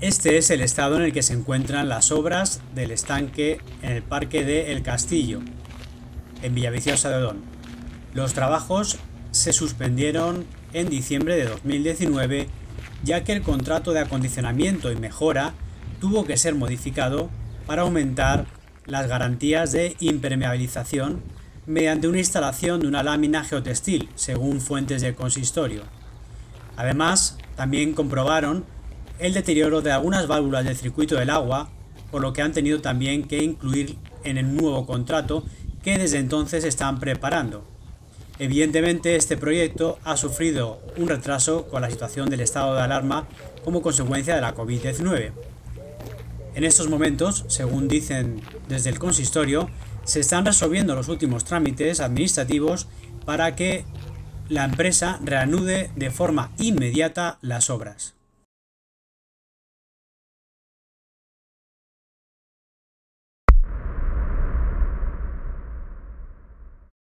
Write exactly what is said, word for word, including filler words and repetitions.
Este es el estado en el que se encuentran las obras del estanque en el Parque de El Castillo, en Villaviciosa de Odón. Los trabajos se suspendieron en diciembre de dos mil diecinueve, ya que el contrato de acondicionamiento y mejora tuvo que ser modificado para aumentar las garantías de impermeabilización mediante una instalación de una lámina geotextil, según fuentes del consistorio. Además, también comprobaron el deterioro de algunas válvulas del circuito del agua, por lo que han tenido también que incluir en el nuevo contrato que desde entonces están preparando. Evidentemente, este proyecto ha sufrido un retraso con la situación del estado de alarma como consecuencia de la COVID diecinueve. En estos momentos, según dicen desde el consistorio, se están resolviendo los últimos trámites administrativos para que la empresa reanude de forma inmediata las obras.